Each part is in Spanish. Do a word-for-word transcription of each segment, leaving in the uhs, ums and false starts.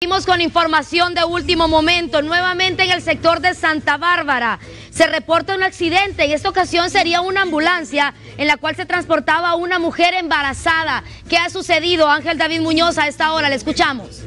Seguimos con información de último momento. Nuevamente en el sector de Santa Bárbara se reporta un accidente. En esta ocasión sería una ambulancia en la cual se transportaba a una mujer embarazada. ¿Qué ha sucedido? Ángel David Muñoz, a esta hora le escuchamos.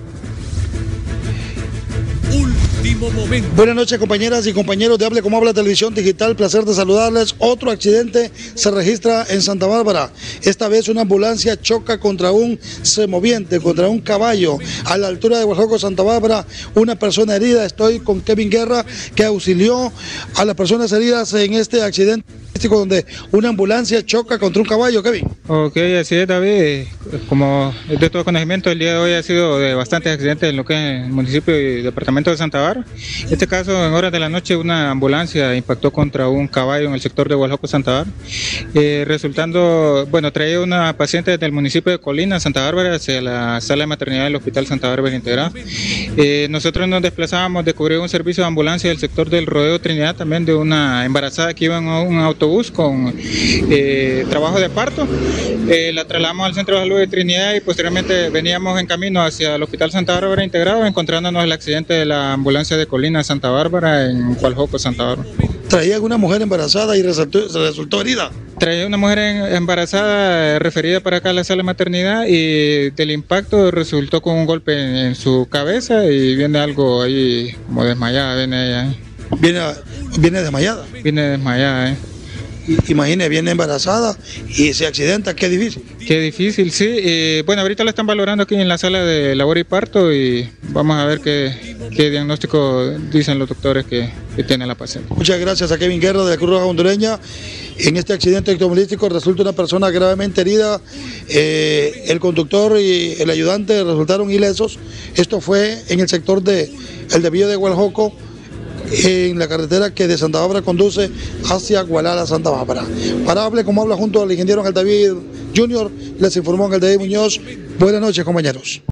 Último momento. Buenas noches, compañeras y compañeros de Hable Como Habla Televisión Digital, placer de saludarles. Otro accidente se registra en Santa Bárbara. Esta vez una ambulancia choca contra un semoviente, contra un caballo, a la altura de Guajoco, Santa Bárbara. Una persona herida. Estoy con Kevin Guerra, que auxilió a las personas heridas en este accidente donde una ambulancia choca contra un caballo. Kevin. Ok, así es, David. Como es de todo conocimiento, el día de hoy ha sido de bastantes accidentes en lo que es el municipio y departamento de Santa Bárbara. En este caso, en horas de la noche, una ambulancia impactó contra un caballo en el sector de Guajoco, Santa Bárbara, eh, resultando, bueno, traía una paciente del municipio de Colina, Santa Bárbara, hacia la sala de maternidad del Hospital Santa Bárbara Integrada. Eh, nosotros nos desplazábamos de cubrir un servicio de ambulancia del sector del Rodeo Trinidad, también de una embarazada que iba en un autobús con eh, trabajo de parto. Eh, la trasladamos al Centro de Salud de Trinidad y posteriormente veníamos en camino hacia el Hospital Santa Bárbara Integrado, encontrándonos el accidente de la ambulancia de Colina, Santa Bárbara, en Guajoco, Santa Bárbara. Traía una mujer embarazada y resultó, resultó herida. Traía una mujer embarazada referida para acá a la sala de maternidad y del impacto resultó con un golpe en, en su cabeza y viene algo ahí como desmayada, viene ella. Viene, viene desmayada. Viene desmayada, eh. Imagine, viene embarazada y se accidenta, qué difícil. Qué difícil, sí. Eh, bueno, ahorita la están valorando aquí en la sala de labor y parto y vamos a ver qué, qué diagnóstico dicen los doctores que, que tiene la paciente. Muchas gracias a Kevin Guerra de la Cruz Roja Hondureña. En este accidente automovilístico resulta una persona gravemente herida. Eh, el conductor y el ayudante resultaron ilesos. Esto fue en el sector de el desvío de Guajoco, en la carretera que de Santa Bárbara conduce hacia Gualala, Santa Bárbara. Para Hable Como Habla junto al ingeniero Ángel David Junior, les informó Ángel David Muñoz. Buenas noches, compañeros.